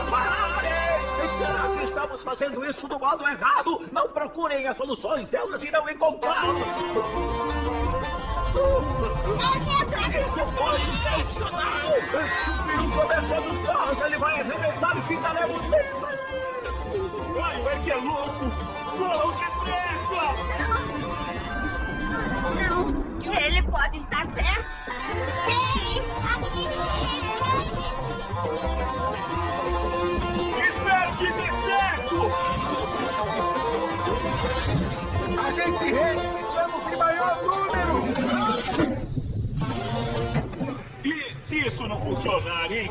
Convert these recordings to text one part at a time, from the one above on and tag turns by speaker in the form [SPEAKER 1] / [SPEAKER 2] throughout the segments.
[SPEAKER 1] Parem! Será que estamos fazendo isso do modo errado? Não procurem as soluções, elas irão encontrá-las. Isso foi intencional! Se o cobertor dos carros, ele vai arrebentar e ficaremos vivos! Vai, que é louco! Corram depressa!
[SPEAKER 2] Não, ele pode estar certo. Ei, aqui!
[SPEAKER 1] Espero que dê certo! A gente estamos em maior número!
[SPEAKER 3] E se isso não funcionar, hein?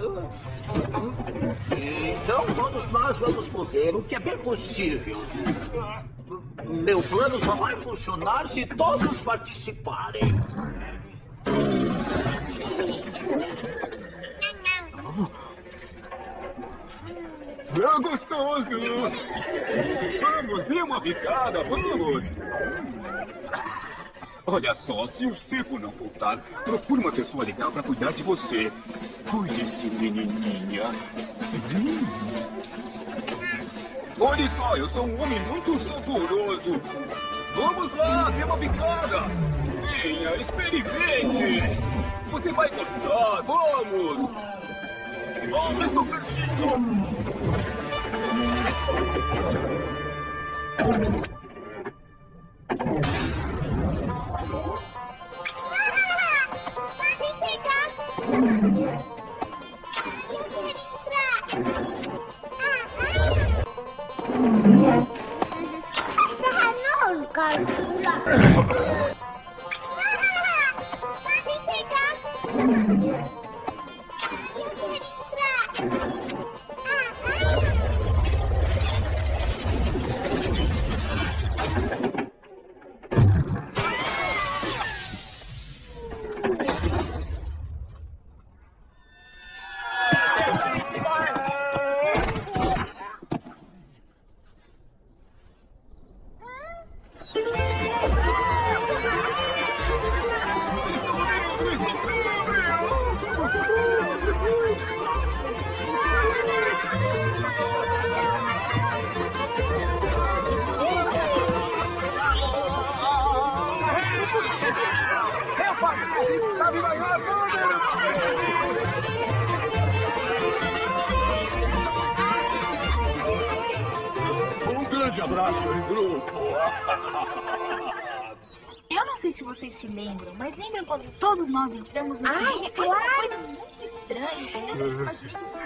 [SPEAKER 1] Então todos nós vamos morrer, o que é bem possível. Meu plano só vai funcionar se todos participarem.
[SPEAKER 3] É gostoso! Vamos, dê uma picada, vamos! Olha só, se o seco não voltar, procure uma pessoa legal para cuidar de você. Cuide-se, menininha. Olha só, eu sou um homem muito saboroso. Vamos lá, dê uma picada. Venha, experimente. Você vai gostar, vamos. Oh, estou perdido.
[SPEAKER 2] Sehän on kalkkula.
[SPEAKER 3] Um grande abraço em grupo.
[SPEAKER 4] Eu não sei se vocês se lembram, mas lembram quando todos nós entramos no
[SPEAKER 2] Ai,
[SPEAKER 4] filme?
[SPEAKER 2] é
[SPEAKER 4] Foi uma
[SPEAKER 2] claro.
[SPEAKER 4] coisa muito estranha. Eu não achei que isso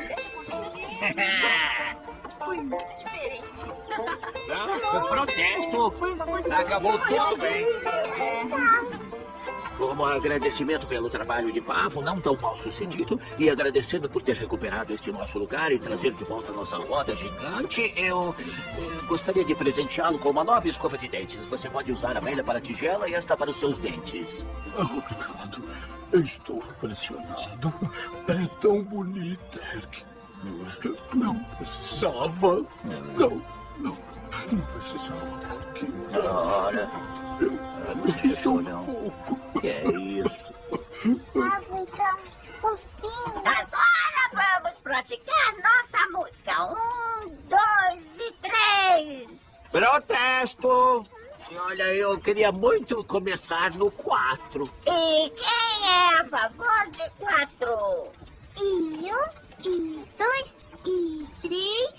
[SPEAKER 4] foi muito diferente.
[SPEAKER 1] Protesto!
[SPEAKER 4] Foi uma coisa
[SPEAKER 1] Acabou
[SPEAKER 4] muito
[SPEAKER 1] tudo bem.
[SPEAKER 4] É.
[SPEAKER 1] Como agradecimento pelo trabalho de Pavo, não tão mal sucedido, e agradecendo por ter recuperado este nosso lugar e trazer de volta a nossa roda gigante, eu gostaria de presenteá-lo com uma nova escova de dentes. Você pode usar a velha para a tigela e esta para os seus dentes.
[SPEAKER 3] Obrigado. Estou impressionado. É tão bonita, Eric. Não precisava. Não precisava, porque...
[SPEAKER 1] Ora, não precisou não. Que é isso?
[SPEAKER 2] Pavo tão fofinho. Agora vamos praticar nossa música. 1, 2 e 3.
[SPEAKER 1] Protesto! Olha, eu queria muito começar no 4.
[SPEAKER 2] E quem é a favor de 4? E 1, e 2, e 3,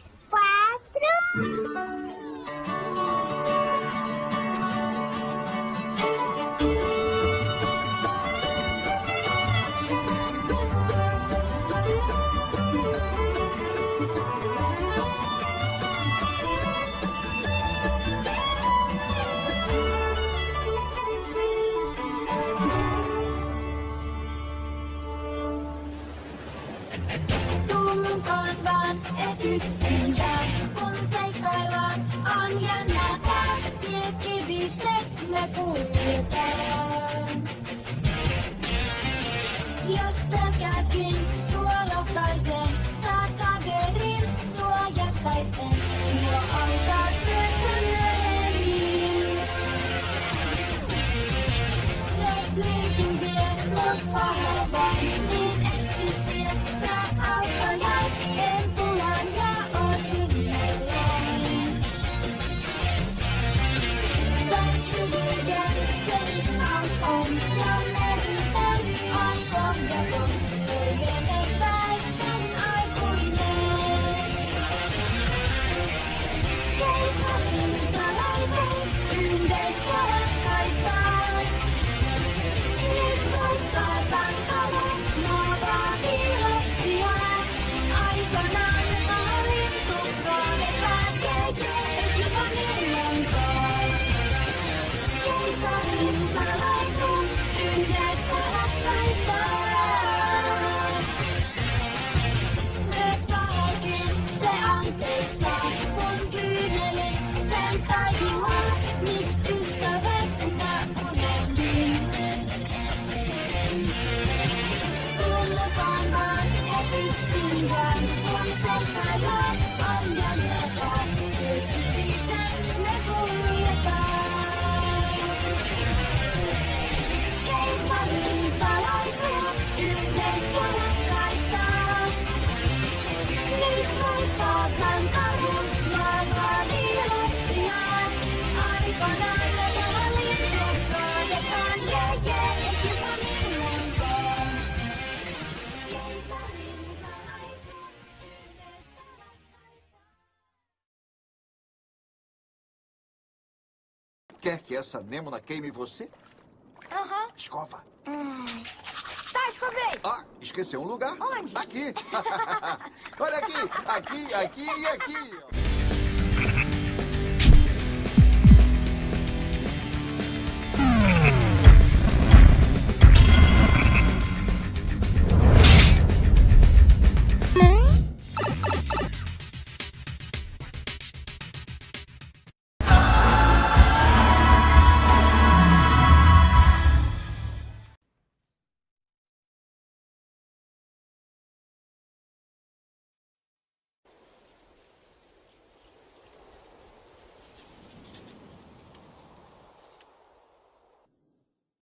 [SPEAKER 2] 4.
[SPEAKER 5] Tunnutaan vaan, et yksin jää, kun seikkaillaan, on jännää tää, tiekiviset me kuljetaan. Jos pelkääkin sua lohkaiseen, saa kaverin sua jättäisten, nuo auttaa työtä myöhemmin. Jos lintu vie mut pahalta, niin etsi sieltä auttaja, en tule Luothan karhun, maailman iloksijaan. Aikanaan me tähän linnut kaadetaan, ei kiva milloinkaan.
[SPEAKER 6] Quer que essa anêmona queime você?
[SPEAKER 4] Aham.
[SPEAKER 6] Escova.
[SPEAKER 4] Tá, escovei.
[SPEAKER 6] Ah, esqueceu um lugar.
[SPEAKER 4] Onde?
[SPEAKER 6] Aqui. Olha aqui, aqui e aqui.